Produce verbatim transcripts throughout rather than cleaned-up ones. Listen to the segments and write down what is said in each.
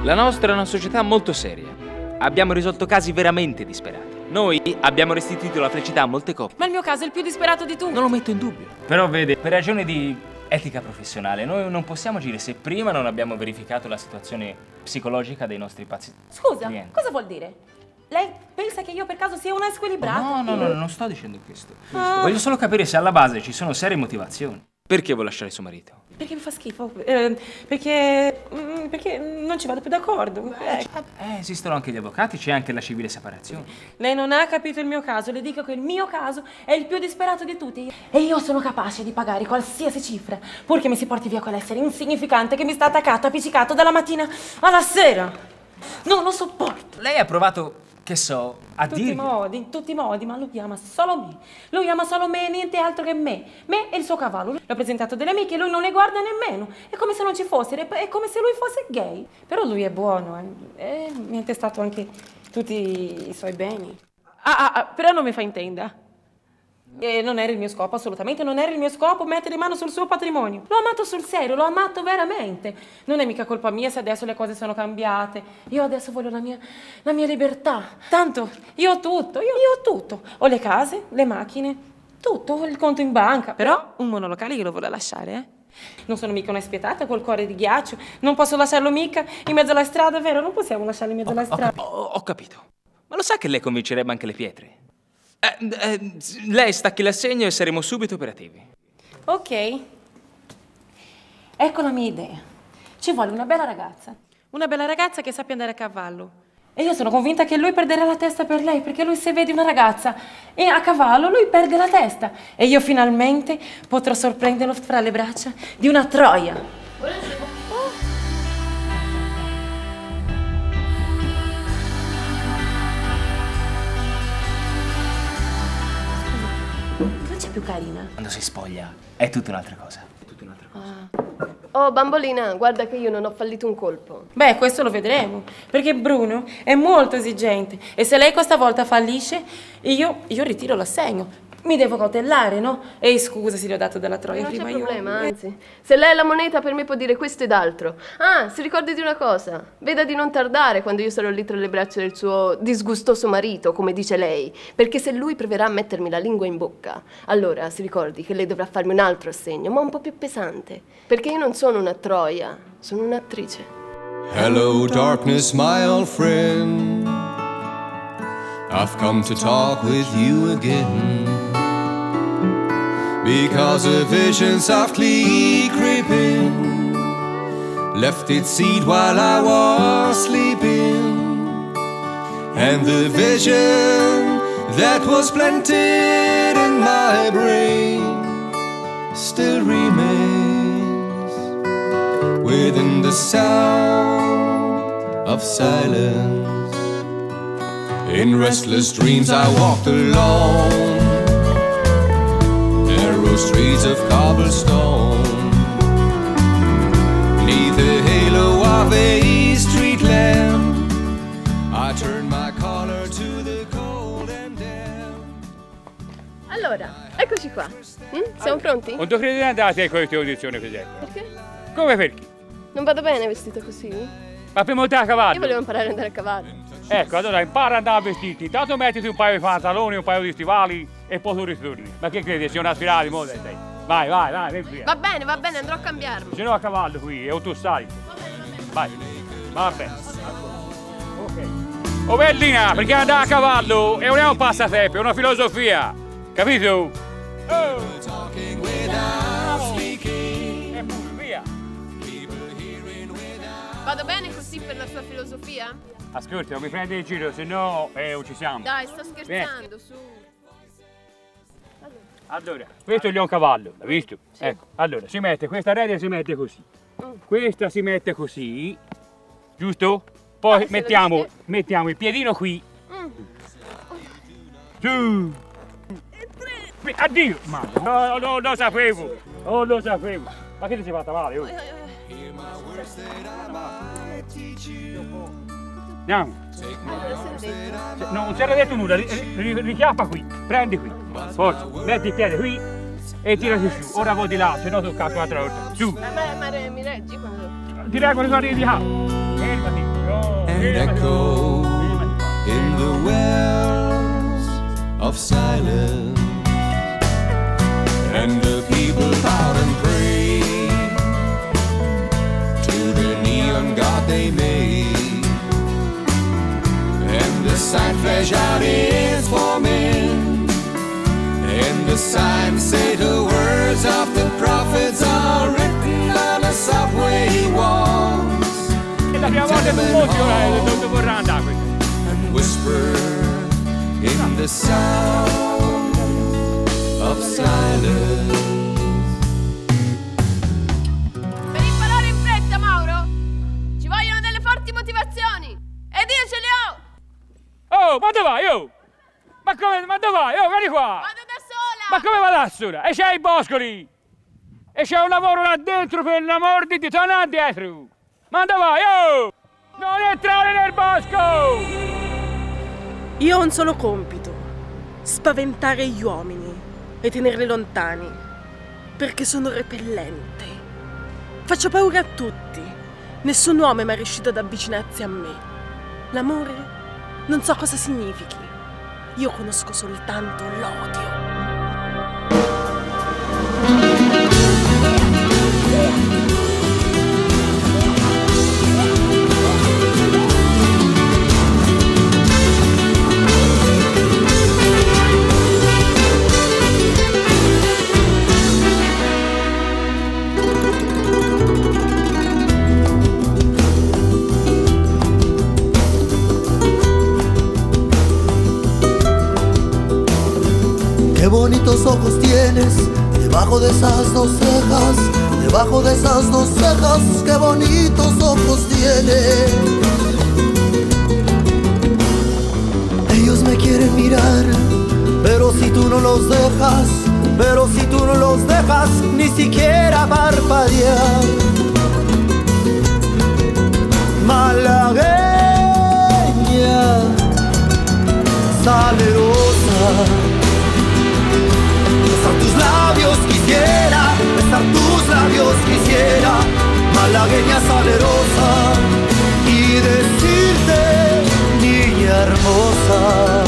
La nostra è una società molto seria. Abbiamo risolto casi veramente disperati. Noi abbiamo restituito la felicità a molte coppie. Ma il mio caso è il più disperato di tutti. Non lo metto in dubbio. Però vede, per ragioni di etica professionale, noi non possiamo agire se prima non abbiamo verificato la situazione psicologica dei nostri pazienti. Scusa, clienti. cosa vuol dire? Lei pensa che io per caso sia una squilibrata? No, no, no, non sto dicendo questo. Ah. Voglio solo capire se alla base ci sono serie motivazioni. Perché vuole lasciare suo marito? Perché mi fa schifo? Eh, perché... mm, perché non ci vado più d'accordo. Eh. Eh, esistono anche gli avvocati, c'è anche la civile separazione. Lei non ha capito il mio caso. Le dico che il mio caso è il più disperato di tutti. E io sono capace di pagare qualsiasi cifra, purché mi si porti via quell'essere insignificante che mi sta attaccato, appiccicato dalla mattina alla sera. Non lo sopporto. Lei ha provato, che so, a In tutti i dirgli... modi, in tutti i modi, ma lui ama solo me. Lui ama solo me e niente altro che me. Me e il suo cavallo. L'ho presentato delle amiche e lui non le guarda nemmeno. È come se non ci fosse, è come se lui fosse gay. Però lui è buono, eh. E mi ha intestato anche tutti i suoi beni. Ah, ah, ah, però non mi fa intenda. E non era il mio scopo, assolutamente non era il mio scopo mettere mano sul suo patrimonio. L'ho amato sul serio, l'ho amato veramente. Non è mica colpa mia se adesso le cose sono cambiate. Io adesso voglio la mia, la mia libertà. Tanto, io ho tutto, io, io ho tutto. Ho le case, le macchine, tutto, ho il conto in banca. Però un monolocale glielo vuole lasciare, eh? Non sono mica una spietata col cuore di ghiaccio. Non posso lasciarlo mica in mezzo alla strada, vero? Non possiamo lasciarlo in mezzo alla Ho, strada. ho, ho capito. Ma lo sa che lei convincerebbe anche le pietre? Eh, eh, lei stacchi l'assegno e saremo subito operativi. Ok. Ecco la mia idea. Ci vuole una bella ragazza. Una bella ragazza che sappia andare a cavallo. E io sono convinta che lui perderà la testa per lei, perché lui se vede una ragazza e a cavallo lui perde la testa. E io finalmente potrò sorprenderlo fra le braccia di una troia. Più carina. Quando si spoglia è tutta un'altra cosa. È tutta un'altra cosa. Ah. Oh, bambolina, guarda che io non ho fallito un colpo. Beh, questo lo vedremo, perché Bruno è molto esigente e se lei questa volta fallisce, io, io ritiro l'assegno. Mi devo cautellare, no? E scusa se gli ho dato della troia Non prima c'è io. problema, anzi. Se lei ha la moneta per me può dire questo ed altro. Ah, si ricordi di una cosa? Veda di non tardare quando io sarò lì tra le braccia del suo disgustoso marito, come dice lei. Perché se lui proverà a mettermi la lingua in bocca, allora si ricordi che lei dovrà farmi un altro assegno, ma un po' più pesante. Perché io non sono una troia, sono un'attrice. Hello darkness, my old friend. I've come to talk with you again. Because a vision softly creeping left its seed while I was sleeping. And the vision that was planted in my brain still remains within the sound of silence. In restless dreams I walked alone, narrow streets of cobblestone, neath the halo of a street lamp. I turned my collar to the cold and damp. Allora, eccoci qua. Mm? Siamo pronti? Non ti credi di andare con queste condizioni così? Perché? Come perché? Non vado bene vestito così? Ma prima montare a cavallo? Io volevo imparare ad andare a cavallo. Ecco, allora impara ad andare vestiti. Intanto mettiti un paio di pantaloni, un paio di stivali e poi tu ritorni. Ma che credi? Sia una sfilata di moda? Dai. Vai, vai, vai, vieni qui. Va bene, va bene, andrò a cambiarmi. Se no a cavallo qui, e tu stai. Vai, va bene. Ok. Oh bellina, perché andare a cavallo è un passatempo, è una filosofia. Capito? Oh! E pure, via. Vado bene così per la sua filosofia? Ascolta, non mi prendi in giro, se no eh, ci siamo. Dai, sto scherzando, su. Allora, questo è un cavallo, hai visto? Sì. Ecco, allora, si mette, questa redia si mette così. Mm. Questa si mette così, giusto? Poi Ah, mettiamo, mettiamo il piedino qui. Mm. Su. Qui, addio! Ma no, no, lo sapevo! Non lo sapevo! Ma che ti sei fatta male? Oh? Andiamo! No, non c'era detto nulla, richiappa qui, prendi qui, forza, metti il piede qui e tirati su. Ora voti là, se no tocca un'altra volta. Su! Ma, ma, ma mi reggi quando... Ti reggo, guardi di là! Fermati! find echo in the wells of silence, and the people bow and pray to the neon god they made, and the sign flash out is for men, and the signs say the words of the prophets are written on the subway walls. E la prima volta fu molto dove vorrà andare questo. And whisper in the sound of silence. Per imparare in fretta, Mauro, ci vogliono delle forti motivazioni. Ed io ce le ho. Oh, ma dove vai, oh? Ma come, ma dove vai? Oh, vieni qua! Vado da sola. Ma come va da sola? E c'hai i boscoli! E c'è un lavoro là dentro per l'amor di Dio, torna dietro! Ma dove vai, oh? Non entrare nel bosco! Io ho un solo compito: spaventare gli uomini e tenerli lontani, perché sono repellente. Faccio paura a tutti. Nessun uomo è mai riuscito ad avvicinarsi a me. L'amore non so cosa significhi. Io conosco soltanto l'odio. Qué bonitos ojos tienes, debajo de esas dos cejas, debajo de esas dos cejas, qué bonitos ojos tienes. Ellos me quieren mirar, pero si tú no los dejas, pero si tú no los dejas, ni siquiera parpadear. Malagueña, salerosa, besar tus labios quisiera, besar tus labios quisiera, malagueña salerosa, y decirte, niña hermosa.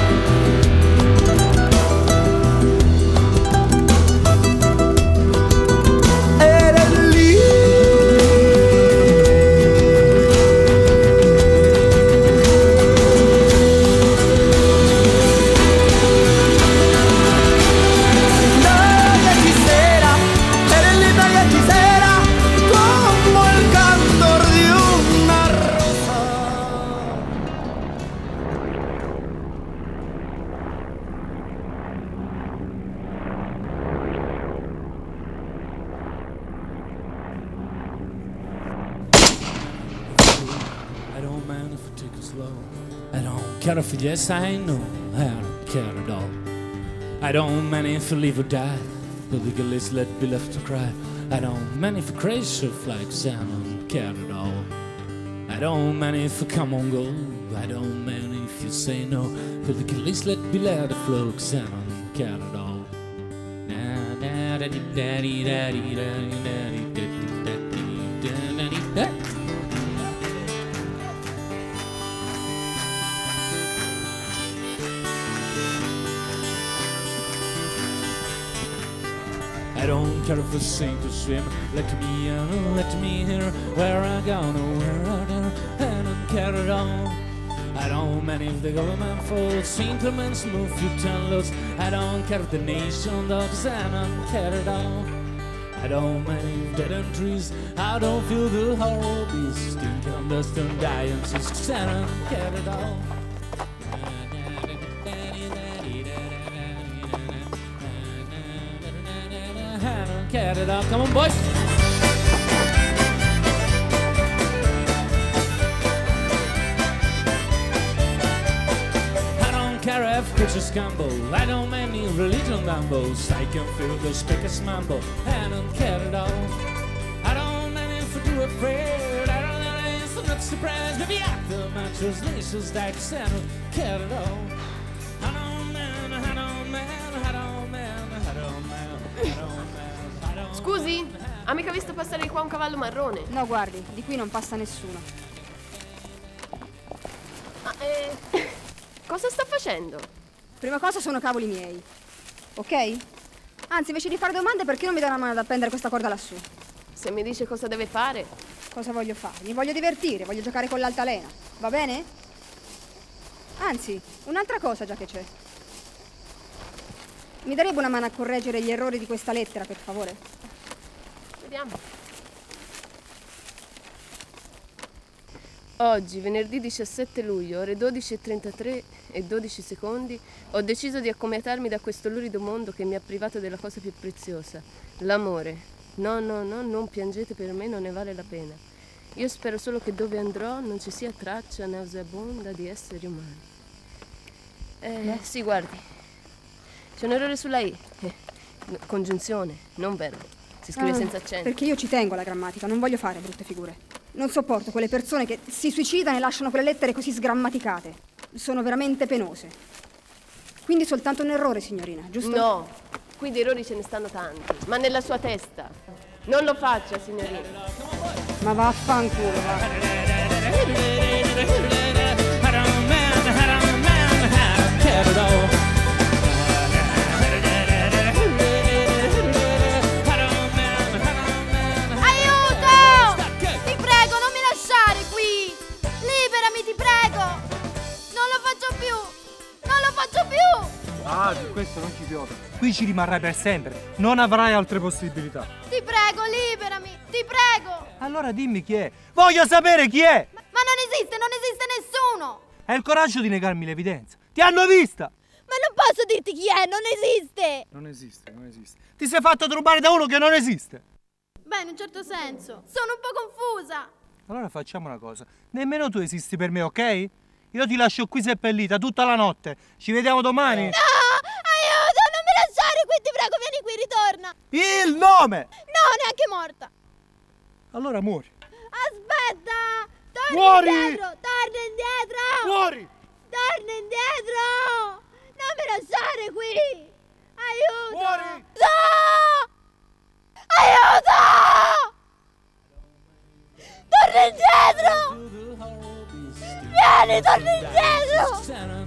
Care if yes, I know, I don't care at all. I don't mind if you live or die, the legal is let be left to cry. I don't mind if you crazy like I don't care at all. I don't mind if you come on go, I don't mind if you say no, the legal is let be let it flow, cause I don't care at all. Na na da di da di da di da di da di da di da di da. I don't care if I sink or swim, let me in, let me hear where I go, no where I go, I don't care at all. I don't mind if the government falls, increments move few ten loads, I don't care if the nation dogs, I don't care at all. I don't mind if dead end trees, I don't feel the horror beast, stinking on dust and dying, cause I don't care at all. I don't care at all. Come on, boys. I don't care if pictures gamble. I don't mind any religion bambles. I can feel the speakers mumble. I don't care at all. I don't mind if I do a prayer. I don't know if I'm not surprised. Maybe after my translations that I don't care at all. I don't mind, I don't mind, I don't mind, I don't mind, I don't mind. Scusi, ha mica visto passare qua un cavallo marrone? No, guardi, di qui non passa nessuno. Eh, cosa sta facendo? Prima cosa sono cavoli miei, ok? Anzi, invece di fare domande, perché non mi dà una mano ad appendere questa corda lassù? Se mi dice cosa deve fare. Cosa voglio fare? Mi voglio divertire, voglio giocare con l'altalena, va bene? Anzi, un'altra cosa già che c'è. Mi darebbe una mano a correggere gli errori di questa lettera, per favore? Vediamo. Oggi, venerdì diciassette luglio, ore dodici e trentatré e dodici secondi, ho deciso di accomiatarmi da questo lurido mondo che mi ha privato della cosa più preziosa, l'amore. No, no, no, non piangete per me, non ne vale la pena. Io spero solo che dove andrò non ci sia traccia nauseabonda di esseri umani. Eh, no. Sì, guardi, c'è un errore sulla I. Eh, congiunzione, non verbo. Si scrive ah, senza accento. Perché io ci tengo alla grammatica, non voglio fare brutte figure. Non sopporto quelle persone che si suicidano e lasciano quelle lettere così sgrammaticate. Sono veramente penose. Quindi soltanto un errore, signorina, giusto? No, qui di errori ce ne stanno tanti, ma nella sua testa. Non lo faccia, signorina. Ma vaffanculo, va. Ah, su questo non ci piove. Qui ci rimarrai per sempre. Non avrai altre possibilità. Ti prego, liberami. Ti prego. Allora dimmi chi è. Voglio sapere chi è. Ma, ma non esiste, non esiste nessuno. Hai il coraggio di negarmi l'evidenza. Ti hanno vista. Ma non posso dirti chi è, non esiste. Non esiste, non esiste. Ti sei fatto rubare da uno che non esiste. Beh, in un certo senso. Sono un po' confusa. Allora facciamo una cosa. Nemmeno tu esisti per me, ok? Io ti lascio qui seppellita tutta la notte. Ci vediamo domani. No! Aiuto! Non mi lasciare qui, ti prego, vieni qui, ritorna. Il nome! No, neanche morta. Allora muori. Aspetta! Torna Muori! indietro! Torna indietro! Muori! Torna indietro! Non mi lasciare qui! Aiuto! Muori! No! Aiuto! Torna indietro! Vieni, torna indietro!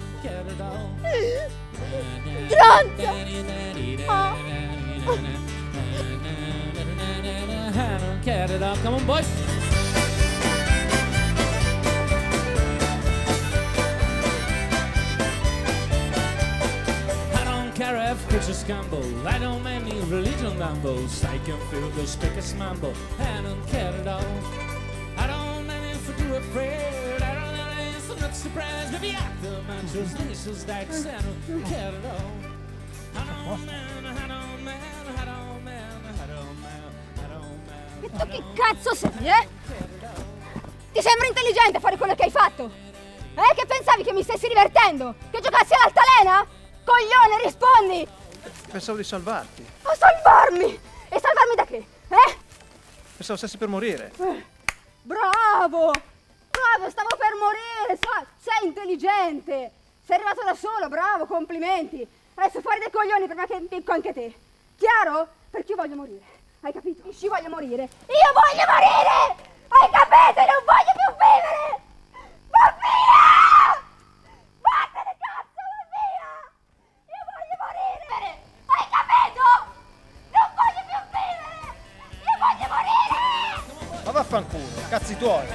Stronzo! Oh. Come on, boys! Care if pictures scumble, I don't mind any religion mumbles. I can feel the speakers mumble, I don't care at all. I don't mind if I do afraid, I don't know if I'm not surprised. Maybe after my translations like I don't care at all. I don't man, I don't man, I don't man, I don't man, I don't man. E tu chi cazzo sei, eh? Ti sembra intelligente fare quello che hai fatto? Eh, che pensavi che mi stessi divertendo? Che giocassi all'altalena? Coglione, rispondi! Pensavo di salvarti. A salvarmi? E salvarmi da che? Eh? Pensavo stessi per morire. Eh, bravo! Bravo, stavo per morire! Sei intelligente! Sei arrivato da solo, bravo, complimenti! Adesso fuori dai coglioni prima che impicco anche te. Chiaro? Perché io voglio morire. Hai capito? Io voglio morire. Io voglio morire! Hai capito? Non voglio più vivere! Va via! Vattene, cazzo, va via! Io voglio morire! Hai capito? Non voglio più vivere! Io voglio morire! Ma vaffanculo, cazzi tuoi!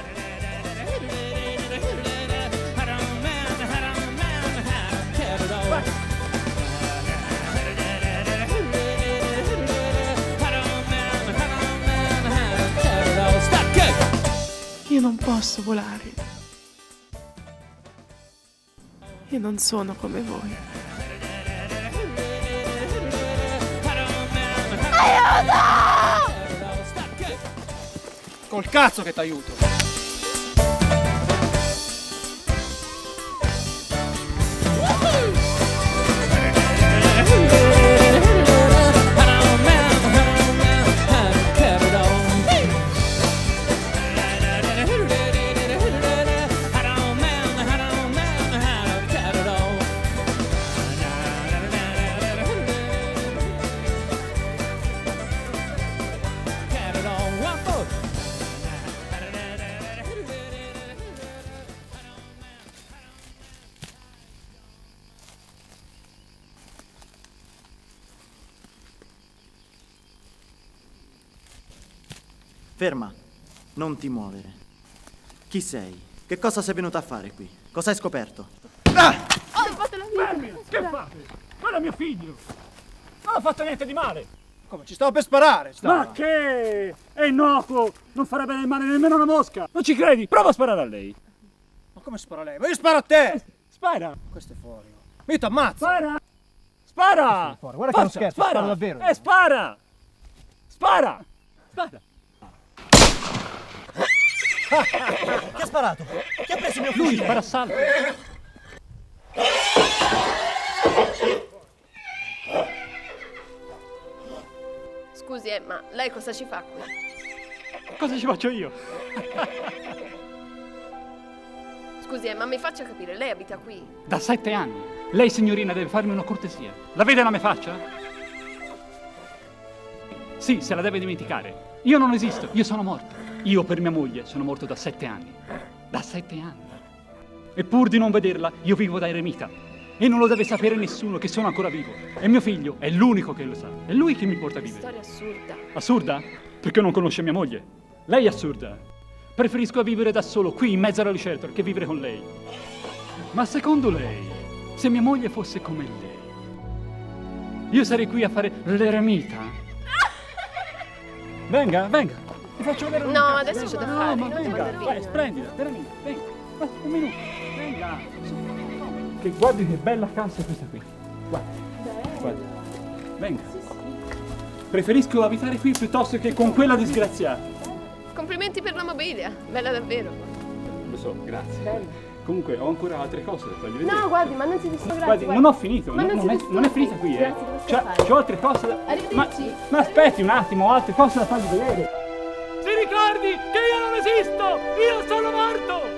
Io non posso volare. Io non sono come voi. Aiuto! Col cazzo che t'aiuto! Ferma, non ti muovere. Chi sei? Che cosa sei venuta a fare qui? Cosa hai scoperto? Ah! Oh, fatela via! Che fate? Guarda mio figlio! Non ha fatto niente di male! Come? Ci stavo per sparare! Stavo. Ma che? È innocuo! Non farebbe del male nemmeno una mosca! Non ci credi? Prova a sparare a lei! Ma come spara lei? Ma io sparo a te! Eh, spara! Questo è fuori. Io ti ammazzo! Spara! Spara! Fuori. Guarda che non scherzo, spara. sparo davvero! Eh, spara! Spara! Spara! Chi ha sparato? Chi ha preso il mio Lui, fucile? spara a salto! Scusi, eh, ma lei cosa ci fa qui? Cosa ci faccio io? Scusi, eh, ma mi faccia capire, lei abita qui? Da sette anni. Lei, signorina, deve farmi una cortesia. La vede la mia faccia? Sì, se la deve dimenticare. Io non esisto, io sono morto. Io per mia moglie sono morto da sette anni. Da sette anni. E pur di non vederla, io vivo da eremita. E non lo deve sapere nessuno che sono ancora vivo. E mio figlio è l'unico che lo sa. È lui che mi porta a vivere. Storia assurda. Assurda? Perché non conosce mia moglie. Lei è assurda. Preferisco vivere da solo, qui in mezzo alla lucertola, che vivere con lei. Ma secondo lei, se mia moglie fosse come lei, io sarei qui a fare l'eremita? Venga, venga. Ti faccio vedere una No, casa. adesso c'è da No, fare. ma non devo venga, andar vai, via. splendida, veramente, venga. Ma un minuto, venga. Che guardi che bella casa è questa qui. Guarda, guarda. Venga. Preferisco abitare qui piuttosto che con quella disgraziata. Complimenti per la mobilia, bella davvero. Lo so, grazie. Comunque ho ancora altre cose da fargli vedere. No, guardi, ma non si disturbi. Guardi, non ho finito, Ma non, non non, si è, non è disturbi. finita qui, eh. Grazie, devo Cioè, scappare. c'ho altre cose da... Ma, Arrivederci. ma aspetti un attimo, ho altre cose da fargli vedere. Si ricordi che io non esisto! Io sono morto!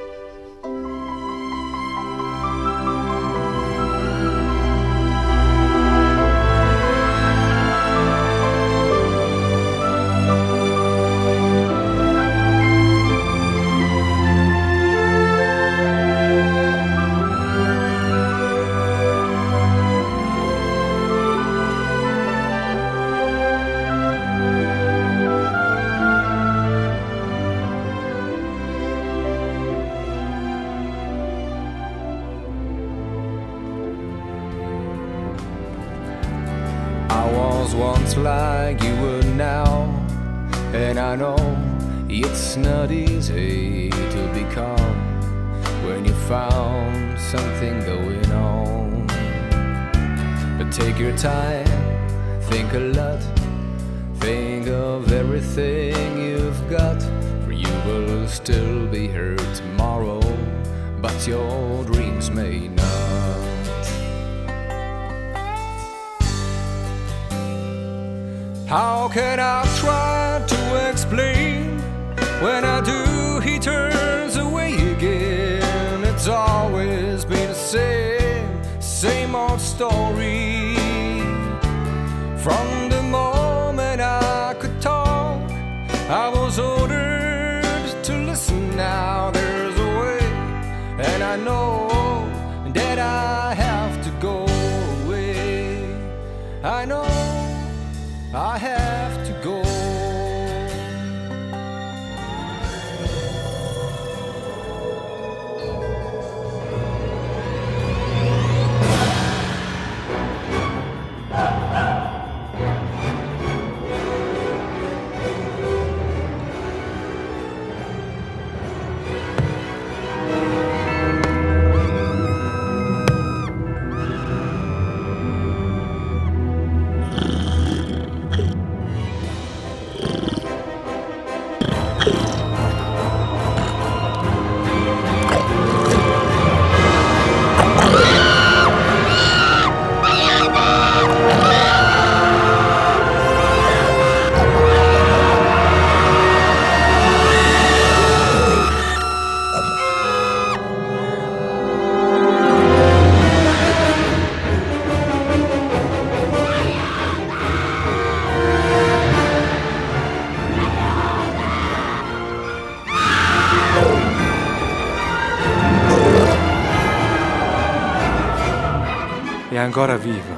Once like you were now, and I know it's not easy to be calm when you found something going on. But take your time, think a lot, think of everything you've got, for you will still be here tomorrow, but your dreams may not. How can I try to explain? When I do, he turns away again. It's always been the same, same old story. From the moment I could talk, I was ordered to listen. Now there's a way, and I know that I have to go away. I know I have to go. È ancora viva.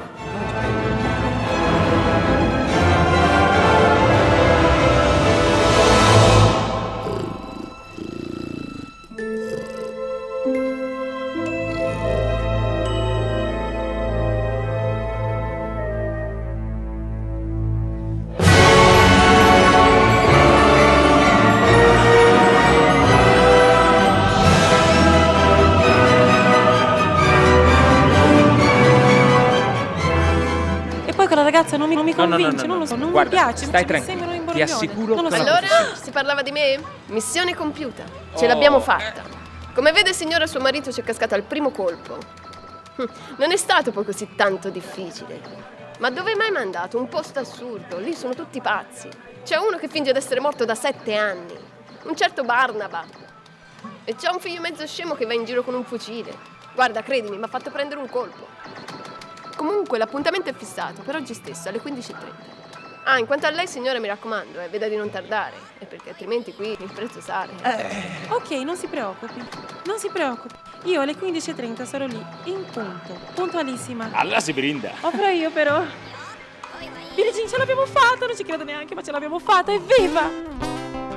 no, no, convince, no, no, non lo so, non Guarda, mi piace, stai mi tranquillo. sembrano Ti imbroglione. assicuro Non lo che so. è una Allora, si parlava di me? Missione compiuta. Ce Oh, l'abbiamo fatta. Come vede, signora, suo marito ci è cascato al primo colpo. Hm, Non è stato poi così tanto difficile. Ma dove mai mandato? Un posto assurdo. Lì sono tutti pazzi. C'è uno che finge di essere morto da sette anni. Un certo Barnaba. E c'è un figlio mezzo scemo che va in giro con un fucile. Guarda, credimi, mi ha fatto prendere un colpo. Comunque, l'appuntamento è fissato per oggi stesso, alle quindici e trenta. Ah, in quanto a lei, signora, mi raccomando, eh, veda di non tardare. Eh, perché altrimenti qui il prezzo sale. Eh, ok, non si preoccupi. Non si preoccupi. Io alle quindici e trenta sarò lì, in punto. Puntualissima. Allora si brinda. Ovvero io, però. Billie Jean, ce l'abbiamo fatta! Non ci credo neanche, ma ce l'abbiamo fatta! Evviva!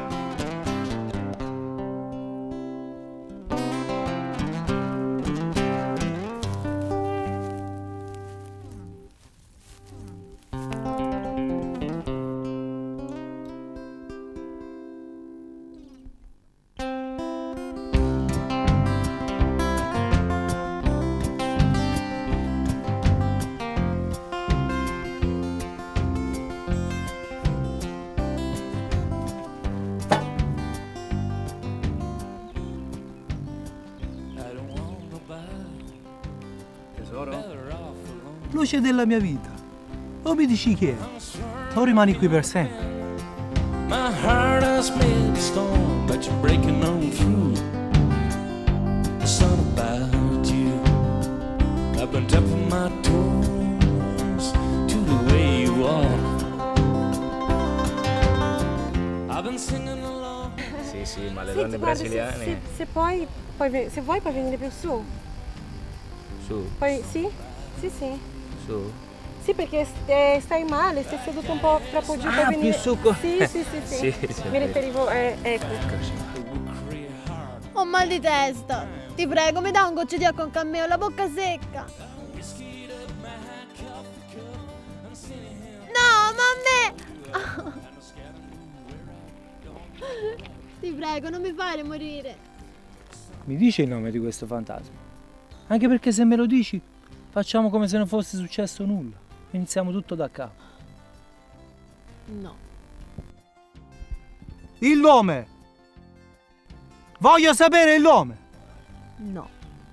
Luce della mia vita. O mi dici chi è? O rimani qui per sempre? My heart has made a storm, but you're breaking on through. Something about you. I've been tapping my toes to the way you walk. I've been singing along. Sì, sì, ma le Senti, donne guarda, brasiliane. Se, se, se poi, poi ve- se vuoi puoi venire più su. Su, Poi, sì? Sì, sì. su. Sì, perché eh, stai male, stai seduto un po' troppo giù. Ah, puoi più venire... su co- Sì, sì, sì, sì. Sì, sì, Mi riferivo, eh, ecco. Ho mal di testa. Ti prego, mi dà un goccio di acqua con cammeo, la bocca secca. No, ma a me! Ti prego, non mi fare morire. Mi dici il nome di questo fantasma? Anche perché se me lo dici, facciamo come se non fosse successo nulla. Iniziamo tutto da capo. No. Il nome! Voglio sapere il nome! No.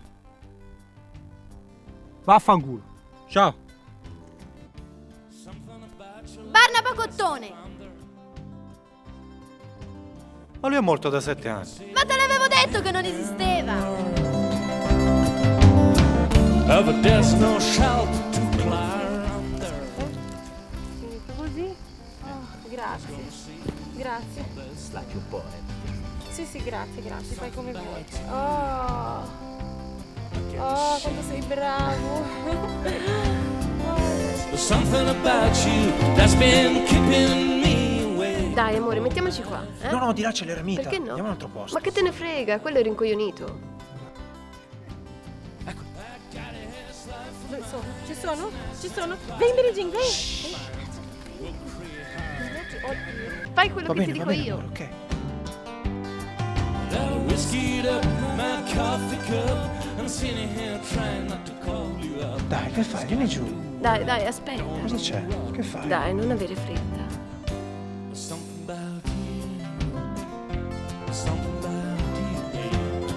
Vaffanculo. Ciao. Barnaba Cottone! Ma lui è morto da sette anni. Ma te l'avevo detto che non esisteva! But there's no shelter to climb there. Finito così? Oh, grazie. Grazie. Slacchi un po', eh. Sì, sì, grazie, grazie. Fai come vuoi. Oh. Oh, quanto sei bravo. There's something about you that's been keeping me away. Dai, amore, mettiamoci qua. Eh? No, no, di là c'è l'eremita. Perché no? Andiamo a un altro posto. Ma che te ne frega? Quello è rincoglionito. Dove sono? Ci sono? Ci sono? Vieni, Billie Jean, vieni. Fai quello Va che bene, ti va dico bene, io. amore, ok. That whiskeyed up my coffee cup and sitting here trying not to call you up. Dai, che fai? Vieni giù. Dai, dai, aspetta. Cosa c'è? Che fai? Dai, non avere fretta. Something about you. Something about you.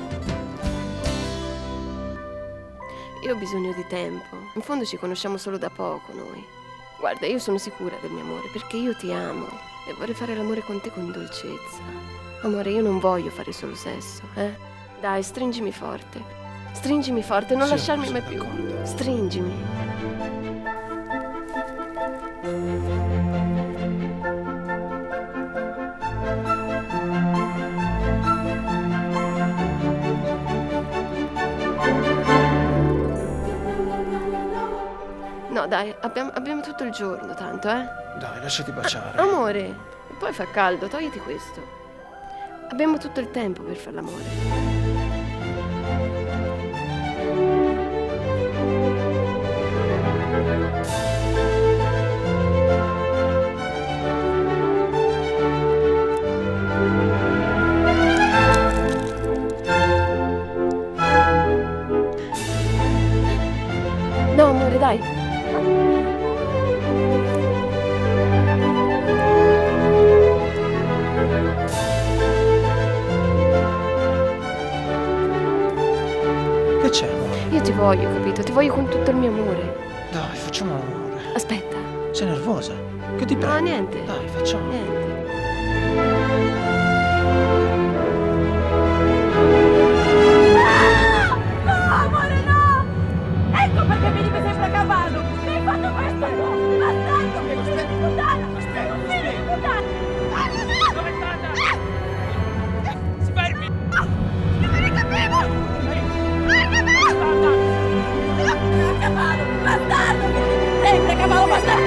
Io ho bisogno di tempo. In fondo ci conosciamo solo da poco noi. Guarda, io sono sicura del mio amore perché io ti amo e vorrei fare l'amore con te con dolcezza. Amore, io non voglio fare solo sesso, eh? Dai, stringimi forte. Stringimi forte, non Sì, lasciarmi sì, mai più. d'accordo. Stringimi. No, dai, abbiamo, abbiamo tutto il giorno, tanto, eh? Dai, lasciati baciare. Amore, e poi fa caldo, togliti questo. Abbiamo tutto il tempo per fare l'amore. No, amore, dai. Che c'è? Io ti voglio, capito? Ti voglio con tutto il mio amore. Dai, facciamo l'amore. Aspetta. Sei nervosa? Che ti prego? No, niente. Dai, facciamo. Niente. No, amore, no! Ecco perché venivi sempre a cavallo! Mi hai fatto questo tu! Bastardo! Figlio di puttana! Figlio di puttana! Dove sta andando? Si fermi! Non me ne capivo! Guarda! A cavallo! Bastardo! Sempre a cavallo, bastardo!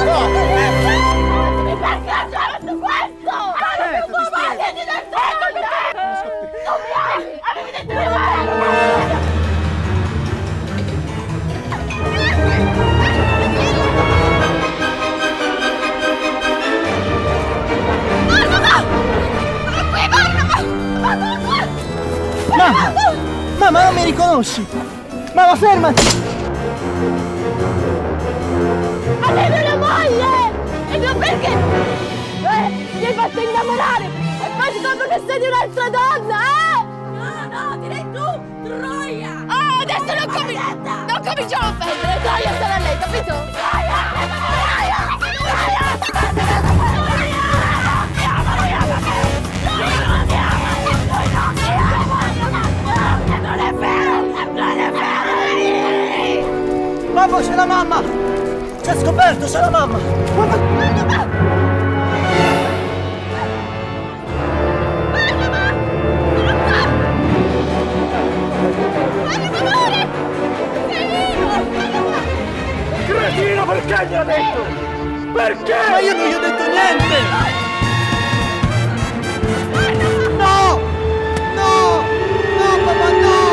Mi fai cacciare su questo! Non più come siete del secolo! Non mi ami! Avevi detto di me! Mamma! Mamma, non mi riconosci! Mamma, fermati! Avevo una moglie! E non perché... Eh, mi hai fatto innamorare! E poi scopro che sei di un'altra donna, eh! No, no, direi tu! Troia! Oh, adesso non cominciamo! Non cominciamo a offendere! Troia sarà lei, capito? Troia! Troia! Troia! Non è vero! Non è vero! Mamma, c'è la mamma! Ci ha scoperto, c'è la mamma! Cretino, perché gliel'ho detto? Perché? Ma io non gli ho detto niente! No! No! No, papà, no!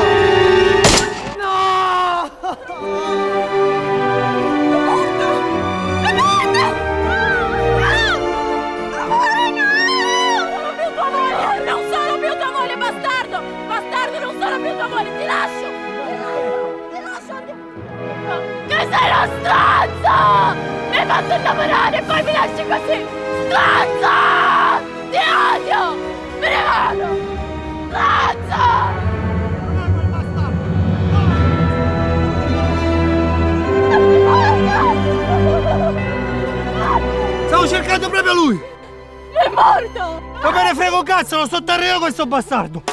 Non sono più tua moglie, bastardo! Bastardo, non sono più tua moglie, ti lascio! Ti lascio! Che sei lo stronzo! Mi hai fatto innamorare e poi mi lasci così! Stronzo! Ti odio! Me ne vado! Stronzo! Stavo cercando proprio lui! È morto! Ma me ne frego un cazzo, lo sotterreo questo bastardo!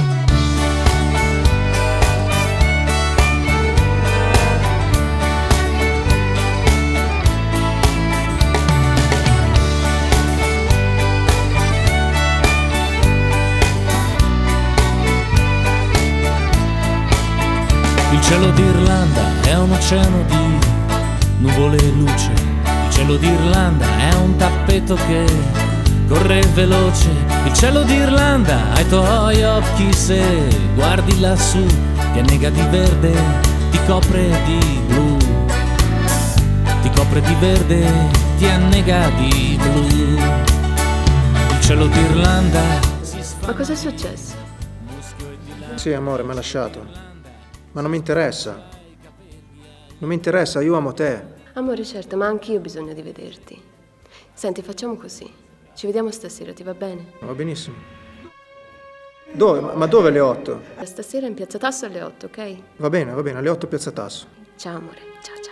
Il cielo d'Irlanda è un oceano di nuvole e luce. Il cielo d'Irlanda è un tappeto che corre veloce. Il cielo d'Irlanda ai tuoi occhi, se guardi lassù, ti annega di verde, ti copre di blu. Ti copre di verde, ti annega di blu. Il cielo d'Irlanda. Ma cosa è successo? Sì, amore, mi ha lasciato. Ma non mi interessa. Non mi interessa, io amo te. Amore, certo, ma anch'io ho bisogno di vederti. Senti, facciamo così. Ci vediamo stasera, ti va bene? Va benissimo. Dove? Ma dove alle otto? Stasera in Piazza Tasso alle otto, ok? Va bene, va bene, alle otto Piazza Tasso. Ciao, amore. Ciao, ciao.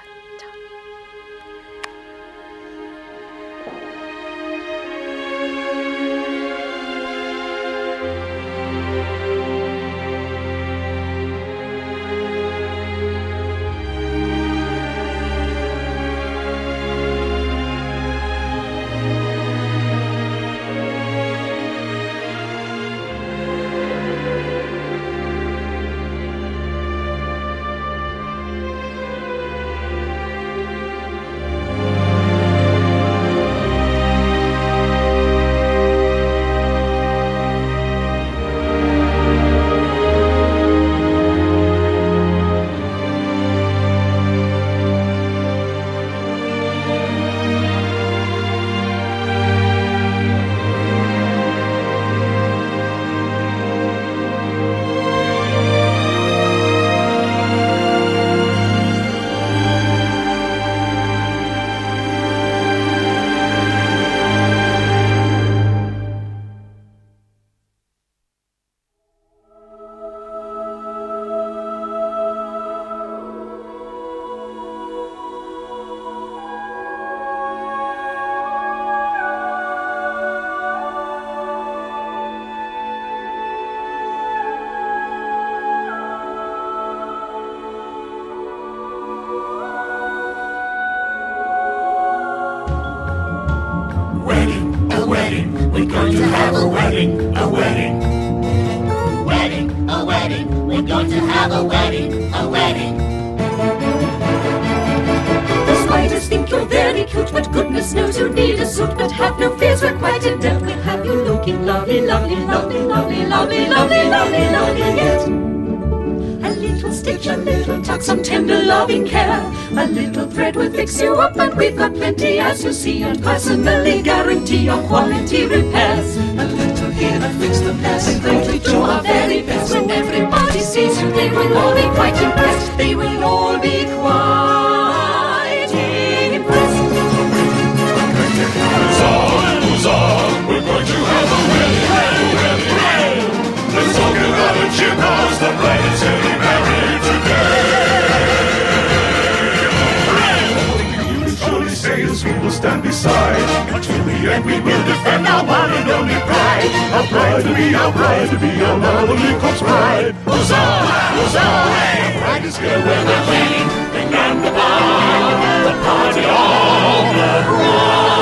have a wedding, a wedding. Wedding, a wedding. We're going to have a wedding, a wedding. The spiders think you're very cute, but goodness knows you need a suit. But have no fears, we're quite in depth. We'll have you looking lovely, lovely, lovely, lovely, lovely, lovely, lovely, lovely yet. A little stitch, a little tuck, some tender loving care. A little thread will fix you up, and we've got plenty, as you see, and personally guarantee your quality repairs. A little here and fix the mess, and then we do our very best. When everybody sees you, they will all be quite impressed. They will all be quite impressed. Huzzah, huzzah, we're going to have a wedding, a wedding. Let's all get out of cheer, cause the bride is getting married today. You will surely say as we will stand beside. Until the end we will defend our one and only pride. Our bride to be, our bride to be, our lovely corpse bride. Huzzah, huzzah, the bride is here when we're wedding. And above, the party of the bride.